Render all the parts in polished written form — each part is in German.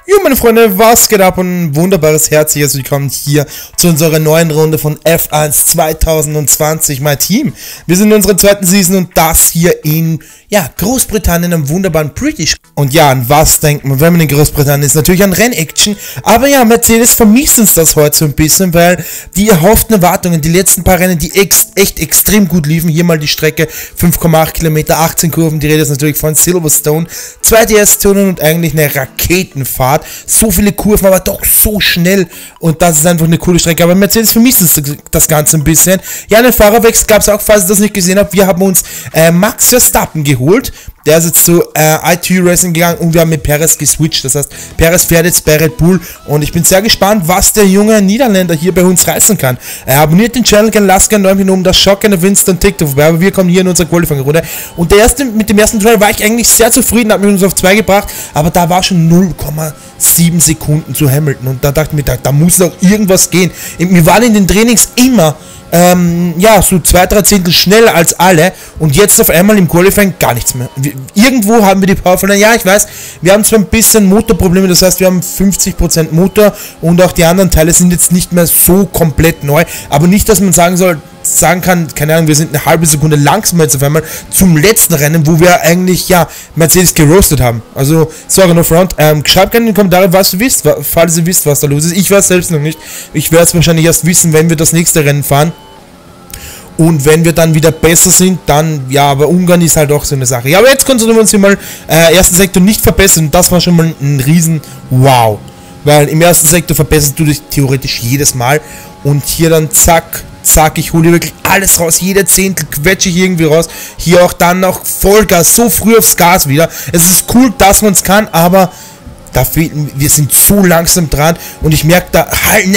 Jo, meine Freunde, was geht ab und ein wunderbares herzliches Willkommen hier zu unserer neuen Runde von F1 2020, mein Team. Wir sind in unserer zweiten Season und das hier in, Großbritannien, am wunderbaren British. Und ja, an was denkt man, wenn man in Großbritannien ist? Natürlich an Rennaction. Aber ja, Mercedes vermisst uns das heute so ein bisschen, weil die erhofften Erwartungen, die letzten paar Rennen, die echt extrem gut liefen. Hier mal die Strecke, 5,8 Kilometer, 18 Kurven, die Rede ist natürlich von Silverstone. 2 DS-Zonen und eigentlich eine Raketenfahrt. So viele Kurven, aber doch so schnell. Und das ist einfach eine coole Strecke. Aber Mercedes vermisst das Ganze ein bisschen. Ja, einen Fahrerwechsel gab es auch, falls ihr das nicht gesehen habt. Wir haben uns Max Verstappen geholt. Der ist jetzt zu ITU Racing gegangen und wir haben mit Perez geswitcht. Das heißt, Perez fährt jetzt bei Red Bull und ich bin sehr gespannt, was der junge Niederländer hier bei uns reißen kann. Abonniert den Channel, lasst gerne einen Daumen oben, das schaut gerne Winston TikTok vorbei, aber wir kommen hier in unserer Qualifying-Runde. Und mit dem ersten Trial war ich eigentlich sehr zufrieden, hat mich uns auf 2 gebracht, aber da war schon 0,7 Sekunden zu Hamilton und da dachte ich mir, da muss doch irgendwas gehen. Wir waren in den Trainings immer so 2-3 Zehntel schneller als alle und jetzt auf einmal im Qualifying gar nichts mehr. Irgendwo haben wir die Power verloren. Ja, ich weiß, wir haben zwar ein bisschen Motorprobleme, das heißt, wir haben 50% Motor und auch die anderen Teile sind jetzt nicht mehr so komplett neu, aber nicht, dass man sagen kann, keine Ahnung, wir sind eine halbe Sekunde langsamer jetzt auf einmal zum letzten Rennen, wo wir eigentlich, Mercedes geroastet haben. Also, sorry, no front. Schreibt gerne in die Kommentare, was ihr wisst, falls ihr wisst, was da los ist. Ich weiß selbst noch nicht. Ich werde es wahrscheinlich erst wissen, wenn wir das nächste Rennen fahren. Und wenn wir dann wieder besser sind, dann, aber Ungarn ist halt auch so eine Sache. Ja, aber jetzt konzentrieren wir uns hier mal, ersten Sektor nicht verbessern. Und das war schon mal ein riesen Wow. Weil im ersten Sektor verbesserst du dich theoretisch jedes Mal. Und hier dann zack, ich hole wirklich alles raus, jede Zehntel quetsche ich irgendwie raus. Hier auch dann noch Vollgas, so früh aufs Gas wieder. Es ist cool, dass man es kann, aber wir sind so langsam dran und ich merke da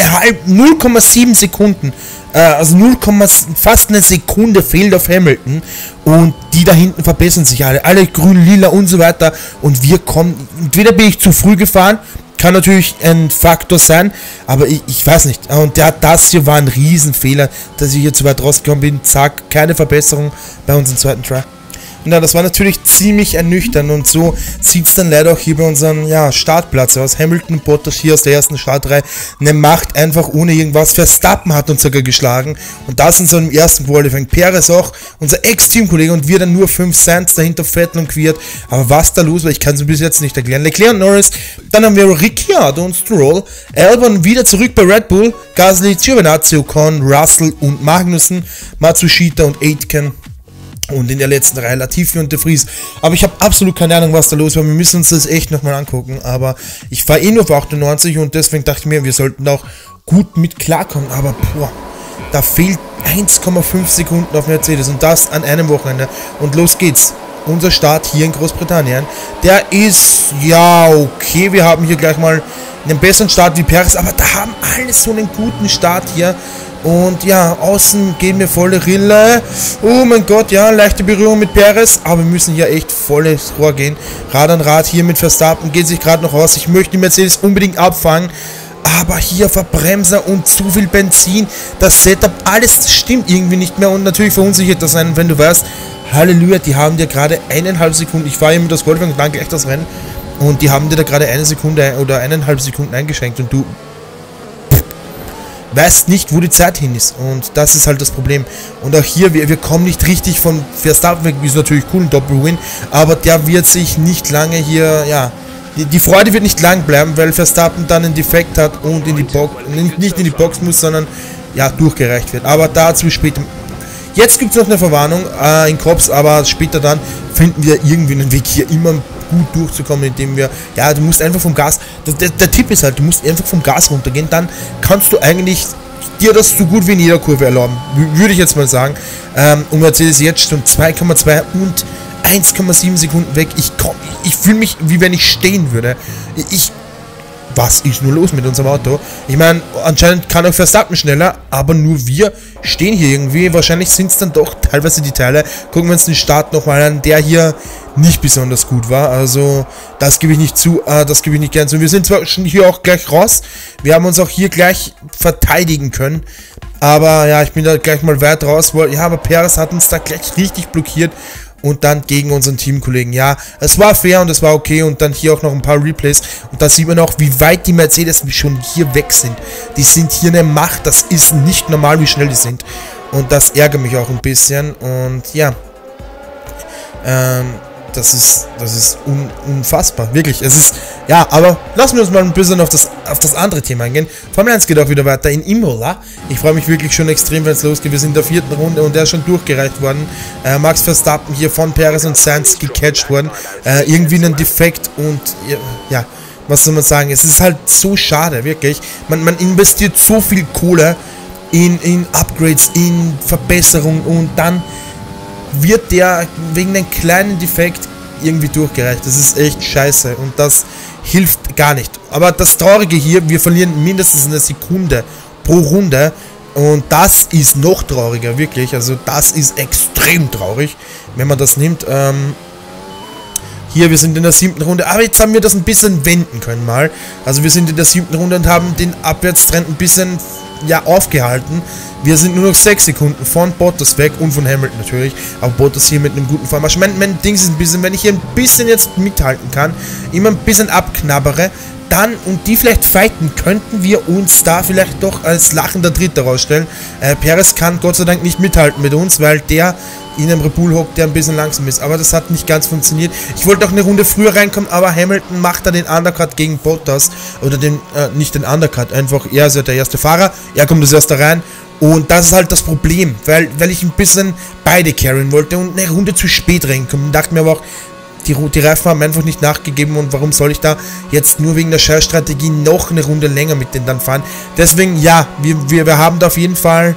0,7 Sekunden, also fast eine Sekunde fehlt auf Hamilton und die da hinten verbessern sich alle grün, lila und so weiter und wir kommen, entweder bin ich zu früh gefahren, kann natürlich ein Faktor sein, aber ich weiß nicht. Und das hier war ein Riesenfehler, dass ich hier zu weit rausgekommen bin. Zack, keine Verbesserung bei unserem zweiten Try. Und ja, das war natürlich ziemlich ernüchternd und so sieht es dann leider auch hier bei unserem Startplatz aus. Hamilton und Bottas hier aus der ersten Startreihe, eine Macht einfach ohne irgendwas. Verstappen hat uns sogar geschlagen und das in so einem ersten Qualifying. Perez auch, unser Ex-Teamkollege und wir dann nur 5 Cents dahinter Vettel und Kvyat. Aber was da los war, ich kann es bis jetzt nicht erklären. Leclerc und Norris, dann haben wir Ricciardo und Stroll, Albon wieder zurück bei Red Bull, Gasly, Giovinazzi, Ocon, Russell und Magnussen, Matsushita und Aitken. Und in der letzten Reihe Latifi und De Vries. Aber ich habe absolut keine Ahnung, was da los war. Wir müssen uns das echt nochmal angucken. Aber ich fahre nur auf 98 und deswegen dachte ich mir, wir sollten auch gut mit klarkommen. Aber da fehlt 1,5 Sekunden auf Mercedes und das an einem Wochenende. Und los geht's. Unser Start hier in Großbritannien, der ist, okay. Wir haben hier gleich mal einen besseren Start wie Perez. Aber da haben alle so einen guten Start hier. Und außen gehen wir volle Rille. Oh mein Gott, leichte Berührung mit Perez. Aber wir müssen hier echt volles Rohr gehen. Rad an Rad hier mit Verstappen. Geht sich gerade noch aus. Ich möchte die Mercedes unbedingt abfangen. Aber hier Verbremser und zu viel Benzin. Das Setup, alles stimmt irgendwie nicht mehr. Und natürlich verunsichert das einen, wenn du weißt, Halleluja, die haben dir gerade 1,5 Sekunden. Ich fahre hier mit das Qualifying und dann gleich das Rennen. Und die haben dir da gerade 1 Sekunde oder 1,5 Sekunden eingeschränkt. Und du weißt nicht, wo die Zeit hin ist und das ist halt das Problem. Und auch hier, wir kommen nicht richtig von Verstappen weg, ist natürlich cool, ein Doppelwin, aber der wird sich nicht lange hier, die Freude wird nicht lang bleiben, weil Verstappen dann einen Defekt hat und in die Box, nicht in die Box muss, sondern durchgereicht wird. Aber dazu später. Jetzt gibt es noch eine Verwarnung in Cops, aber später dann finden wir irgendwie einen Weg hier immer gut durchzukommen, indem wir, du musst einfach vom Gas, der Tipp ist halt, du musst einfach vom Gas runtergehen, dann kannst du eigentlich dir das so gut wie in jeder Kurve erlauben, würde ich jetzt mal sagen. Und Mercedes jetzt schon 2,2 und 1,7 Sekunden weg, ich fühle mich, wie wenn ich stehen würde. Was ist nur los mit unserem Auto? Ich meine, anscheinend kann auch Verstappen schneller, aber nur wir stehen hier irgendwie. Wahrscheinlich sind es dann doch teilweise die Teile. Gucken wir uns den Start nochmal an, der hier nicht besonders gut war. Also, das gebe ich nicht zu, das gebe ich nicht gern zu. Wir sind zwar schon hier auch gleich raus. Wir haben uns auch hier gleich verteidigen können. Aber ich bin da gleich mal weit raus. Aber Perez hat uns da gleich richtig blockiert. und dann gegen unseren Teamkollegen. Ja, es war fair und es war okay und dann hier auch noch ein paar Replays und da sieht man auch, wie weit die Mercedes schon hier weg sind. Die sind hier eine Macht, das ist nicht normal, wie schnell die sind und das ärgert mich auch ein bisschen und ja, das ist unfassbar, wirklich. Es ist, ja, aber lassen wir uns mal ein bisschen auf das andere Thema eingehen. Formel 1 geht auch wieder weiter in Imola. Ich freue mich wirklich schon extrem, wenn es losgeht. Wir sind in der 4. Runde und der ist schon durchgereicht worden. Max Verstappen hier von Perez und Sainz gecatcht worden. Irgendwie ein Defekt und ja, was soll man sagen? Es ist halt so schade, wirklich. Man investiert so viel Kohle in Upgrades, in Verbesserungen und dann wird der wegen einem kleinen Defekt irgendwie durchgereicht. Das ist echt scheiße und das hilft gar nicht. Aber das Traurige hier, wir verlieren mindestens eine Sekunde pro Runde und das ist noch trauriger, wirklich. Also das ist extrem traurig, wenn man das nimmt. Hier, wir sind in der 7. Runde, aber jetzt haben wir das ein bisschen wenden können mal. Also wir sind in der 7. Runde und haben den Abwärtstrend ein bisschen, ja, aufgehalten. Wir sind nur noch 6 Sekunden von Bottas weg und von Hamilton natürlich. Aber Bottas hier mit einem guten Vormarsch. Mein Ding ist ein bisschen, wenn ich hier ein bisschen jetzt mithalten kann, immer ein bisschen abknabbere, dann und die vielleicht fighten, könnten wir uns da vielleicht doch als lachender Dritter rausstellen. Perez kann Gott sei Dank nicht mithalten mit uns, weil der in einem Red Bull hockt, der ein bisschen langsam ist. Aber das hat nicht ganz funktioniert. Ich wollte auch eine Runde früher reinkommen, aber Hamilton macht da den Undercut gegen Bottas. Oder den, nicht den Undercut, einfach, er ist ja der erste Fahrer, er kommt das erste rein. Und das ist halt das Problem, weil ich ein bisschen beide carryen wollte und eine Runde zu spät reinkommen. Dachte mir aber auch, die Reifen haben einfach nicht nachgegeben und warum soll ich da jetzt nur wegen der Scheißstrategie noch eine Runde länger mit denen dann fahren. Deswegen, ja, wir haben da auf jeden Fall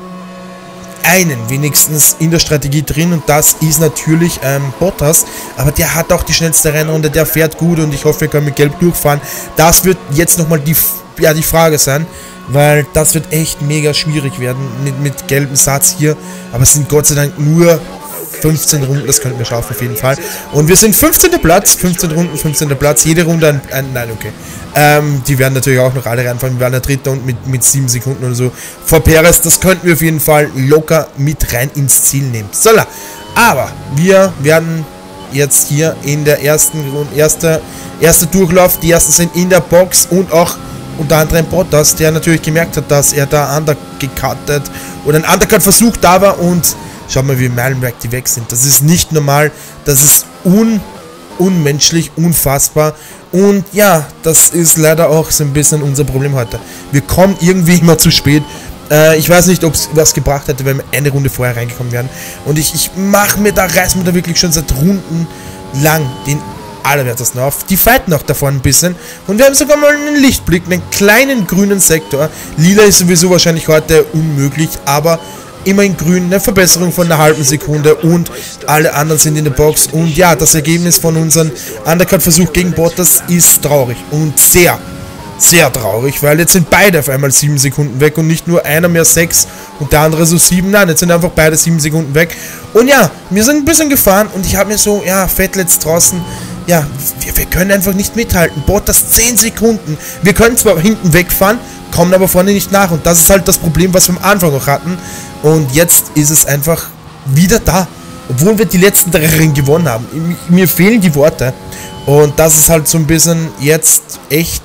einen wenigstens in der Strategie drin und das ist natürlich Bottas, aber der hat auch die schnellste Rennrunde, der fährt gut und ich hoffe, wir können mit Gelb durchfahren. Das wird jetzt nochmal die Frage sein, weil das wird echt mega schwierig werden mit gelbem Satz hier, aber es sind Gott sei Dank nur 15 Runden, das könnten wir schaffen auf jeden Fall. Und wir sind 15. Platz, 15 Runden, 15. Platz, jede Runde nein, okay. Die werden natürlich auch noch alle reinfahren, wir werden der Dritte und mit 7 Sekunden oder so vor Perez, das könnten wir auf jeden Fall locker mit rein ins Ziel nehmen. So, aber wir werden jetzt hier in der ersten Runde, erster Durchlauf, die ersten sind in der Box und auch unter anderem Bottas, der natürlich gemerkt hat, dass er da undergecuttet oder ein Undercut Versuch da war und schaut mal, wie meilenweit die weg sind. Das ist nicht normal, das ist unmenschlich, unfassbar und ja, das ist leider auch so ein bisschen unser Problem heute. Wir kommen irgendwie immer zu spät. Ich weiß nicht, ob es was gebracht hätte, wenn wir eine Runde vorher reingekommen wären und ich reiß mir da wirklich schon seit Runden lang den allerwertesten auf. Die fighten auch davon ein bisschen und wir haben sogar mal einen Lichtblick, einen kleinen grünen Sektor. Lila ist sowieso wahrscheinlich heute unmöglich, aber immerhin grün, eine Verbesserung von einer halben Sekunde und alle anderen sind in der Box und ja, das Ergebnis von unserem Undercut-Versuch gegen Bottas ist traurig und sehr, sehr traurig, weil jetzt sind beide auf einmal 7 Sekunden weg und nicht nur einer mehr 6 und der andere so 7, nein, jetzt sind einfach beide 7 Sekunden weg und ja, wir sind ein bisschen gefahren und ich habe mir so, ja, Vettel jetzt draußen, ja, wir können einfach nicht mithalten, Bottas 10 Sekunden, wir können zwar hinten wegfahren, kommen aber vorne nicht nach und das ist halt das Problem, was wir am Anfang noch hatten und jetzt ist es einfach wieder da, obwohl wir die letzten 3 Rennen gewonnen haben. Mir fehlen die Worte und das ist halt so ein bisschen jetzt echt,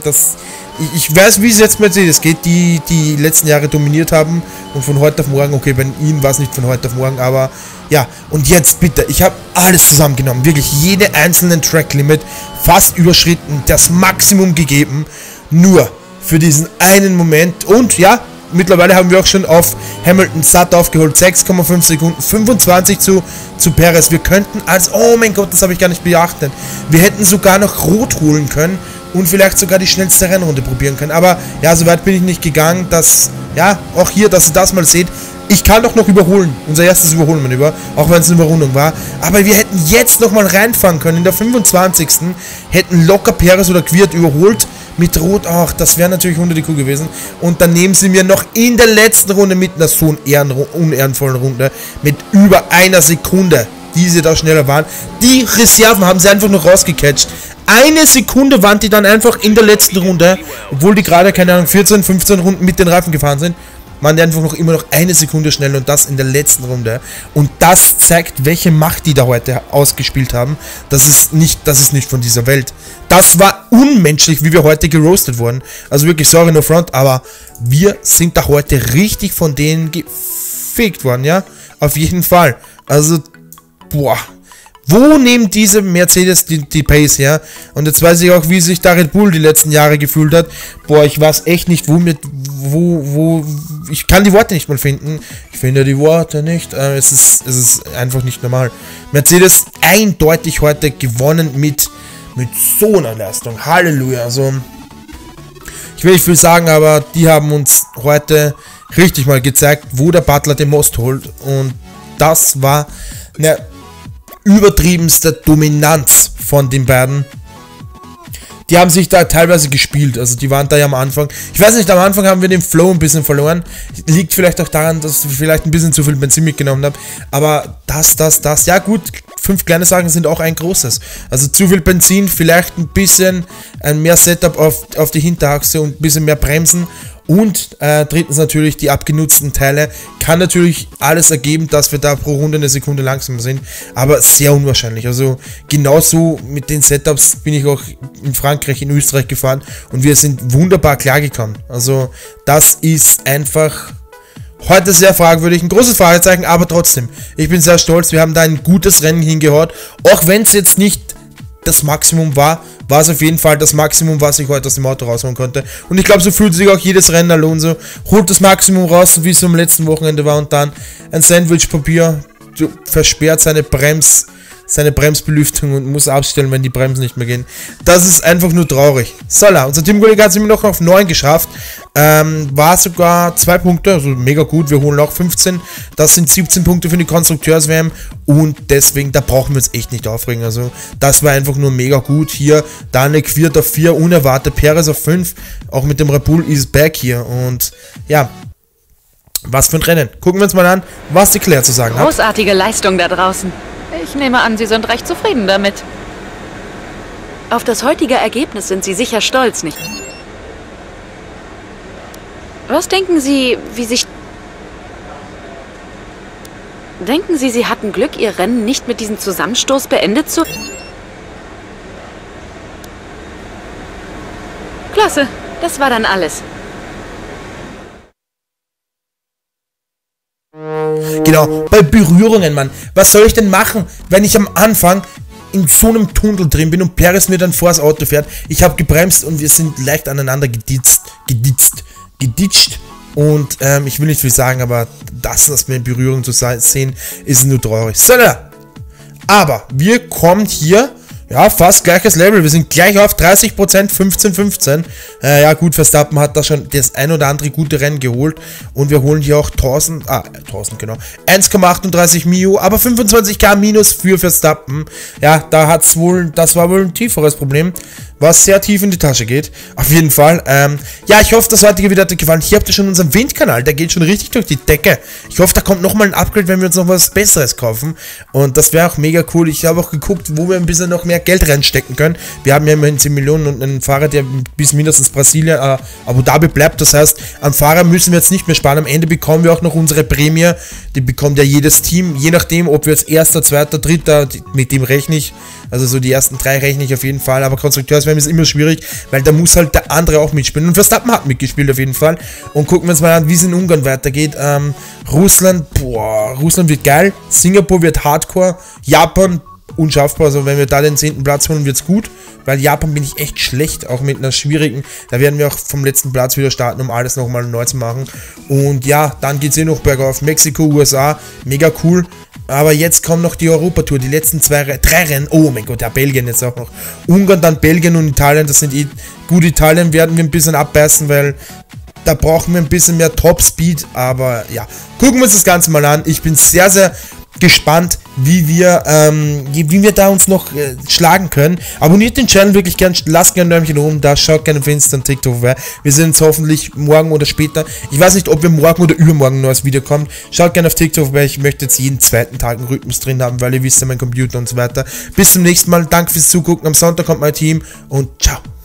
ich weiß, wie es jetzt Mercedes geht, die letzten Jahre dominiert haben und von heute auf morgen, okay, bei ihnen war es nicht von heute auf morgen, aber ja, und jetzt bitte, ich habe alles zusammengenommen, wirklich jede einzelnen Track-Limit fast überschritten, das Maximum gegeben, nur für diesen einen Moment und ja, mittlerweile haben wir auch schon auf Hamilton satt aufgeholt, 6,5 Sekunden, 25 zu Perez, wir könnten oh mein Gott, das habe ich gar nicht beachtet, wir hätten sogar noch Rot holen können und vielleicht sogar die schnellste Rennrunde probieren können, aber ja, so weit bin ich nicht gegangen, dass, ja, auch hier, dass ihr das mal seht, ich kann doch noch überholen, unser erstes Überholmanöver, auch wenn es eine Überrundung war, aber wir hätten jetzt noch mal reinfahren können, in der 25. hätten locker Perez oder Kvyat überholt, mit Rot, ach, das wäre natürlich unter die Kuh gewesen, und dann nehmen sie mir noch in der letzten Runde mit einer so unehrenvollen Runde, mit über einer Sekunde, die sie da schneller waren, die Reserven haben sie einfach noch rausgecatcht, 1 Sekunde waren die dann einfach in der letzten Runde, obwohl die gerade, keine Ahnung, 14, 15 Runden mit den Reifen gefahren sind. waren die einfach noch immer noch eine Sekunde schnell und das in der letzten Runde. Und das zeigt, welche Macht die da heute ausgespielt haben. Das ist nicht von dieser Welt. Das war unmenschlich, wie wir heute geroastet wurden. Also wirklich, sorry, no front, aber wir sind da heute richtig von denen gefickt worden, ja? Auf jeden Fall. Also, boah. Wo nehmen diese Mercedes die Pace her? Und jetzt weiß ich auch, wie sich da Red Bull die letzten Jahre gefühlt hat. Boah, ich weiß echt nicht, ich kann die Worte nicht mal finden. Ich finde die Worte nicht. Es ist einfach nicht normal. Mercedes eindeutig heute gewonnen mit so einer Leistung. Halleluja. Also, ich will nicht viel sagen, aber die haben uns heute richtig mal gezeigt, wo der Butler den Most holt. Und das war eine übertriebenste Dominanz von den beiden. Die haben sich da teilweise gespielt, also die waren da ja am Anfang. Ich weiß nicht, am Anfang haben wir den Flow ein bisschen verloren. Liegt vielleicht auch daran, dass ich vielleicht ein bisschen zu viel Benzin mitgenommen habe. Aber das, ja gut, 5 kleine Sachen sind auch ein großes. Also zu viel Benzin, vielleicht ein bisschen mehr Setup auf die Hinterachse und ein bisschen mehr Bremsen. Und drittens natürlich die abgenutzten Teile. Kann natürlich alles ergeben, dass wir da pro Runde eine Sekunde langsamer sind. Aber sehr unwahrscheinlich. Also genauso mit den Setups bin ich auch in Frankreich, in Österreich gefahren. Und wir sind wunderbar klargekommen. Also das ist einfach heute sehr fragwürdig. Ein großes Fragezeichen, aber trotzdem. Ich bin sehr stolz. Wir haben da ein gutes Rennen hingehaut. Auch wenn es jetzt nicht das Maximum war es auf jeden Fall das Maximum, was ich heute aus dem Auto rausholen konnte. Und ich glaube, so fühlt sich auch jedes Rennen Alonso. Holt das Maximum raus, so wie es am letzten Wochenende war. Und dann ein Sandwich-Papier, versperrt seine Bremsbelüftung und muss abstellen, wenn die Bremsen nicht mehr gehen. Das ist einfach nur traurig. Salah, unser Teamkollege hat es immer noch auf 9 geschafft. War sogar 2 Punkte, also mega gut. Wir holen auch 15. Das sind 17 Punkte für die Konstrukteurs-WM. Und deswegen, da brauchen wir uns echt nicht aufregen. Also, das war einfach nur mega gut. Hier, Danek 4 auf 4, unerwartet. Perez auf 5. Auch mit dem Red Bull is back hier. Und ja, was für ein Rennen. Gucken wir uns mal an, was die Claire zu sagen hat. Großartige Leistung da draußen. Ich nehme an, Sie sind recht zufrieden damit. Auf das heutige Ergebnis sind Sie sicher stolz, nicht? Was denken Sie, Denken Sie, Sie hatten Glück, Ihr Rennen nicht mit diesem Zusammenstoß beendet zu... Klasse, das war dann alles. Genau, bei Berührungen, Mann. Was soll ich denn machen, wenn ich am Anfang in so einem Tunnel drin bin und Perez mir dann vor das Auto fährt? Ich habe gebremst und wir sind leicht aneinander geditscht. Und ich will nicht viel sagen, aber das mit Berührung zu sehen, ist nur traurig. So, aber wir kommen hier, ja, fast gleiches Level. Wir sind gleich auf 30%, 15-15. Ja gut, Verstappen hat da schon das ein oder andere gute Rennen geholt. Und wir holen hier auch 1000, genau. 1,38 Mio, aber 25k minus für Verstappen. Ja, das war wohl ein tieferes Problem, was sehr tief in die Tasche geht. Auf jeden Fall. Ja, ich hoffe, das heutige Video hat euch gefallen. Hier habt ihr schon unseren Windkanal, der geht schon richtig durch die Decke. Ich hoffe, da kommt nochmal ein Upgrade, wenn wir uns noch was Besseres kaufen. Und das wäre auch mega cool. Ich habe auch geguckt, wo wir ein bisschen noch mehr Geld reinstecken können. Wir haben ja immerhin 10 Millionen und einen Fahrer, der bis mindestens Brasilien, Abu Dhabi bleibt. Das heißt, am Fahrer müssen wir jetzt nicht mehr sparen. Am Ende bekommen wir auch noch unsere Prämie. Die bekommt ja jedes Team. Je nachdem, ob wir jetzt Erster, Zweiter, Dritter, mit dem rechne ich. Also so die ersten 3 rechne ich auf jeden Fall. Aber Konstrukteurswärme ist immer schwierig, weil da muss halt der andere auch mitspielen. Und Verstappen hat mitgespielt auf jeden Fall. Und gucken wir uns mal an, wie es in Ungarn weitergeht. Russland wird geil. Singapur wird hardcore. Japan unschaffbar, also wenn wir da den 10. Platz holen, wird es gut, weil Japan bin ich echt schlecht, auch mit einer schwierigen, da werden wir auch vom letzten Platz wieder starten, um alles nochmal neu zu machen. Und ja, dann geht es noch bergauf, Mexiko, USA, mega cool, aber jetzt kommt noch die Europatour, die letzten 3 Rennen, oh mein Gott, ja, Belgien jetzt auch noch, Ungarn, dann Belgien und Italien, das sind gut, Italien werden wir ein bisschen abbeißen, weil da brauchen wir ein bisschen mehr Top-Speed, aber ja, gucken wir uns das Ganze mal an, ich bin sehr, sehr gespannt, wie wir da uns noch schlagen können. Abonniert den Channel wirklich gern, lasst gerne ein Däumchen oben da, schaut gerne auf Insta und TikTok vorbei. Wir sehen uns hoffentlich morgen oder später. Ich weiß nicht, ob wir morgen oder übermorgen ein neues Video kommt. Schaut gerne auf TikTok vorbei, ich möchte jetzt jeden zweiten Tag einen Rhythmus drin haben, weil ihr wisst ja, mein Computer und so weiter. Bis zum nächsten Mal, danke fürs Zugucken, am Sonntag kommt mein Team und ciao.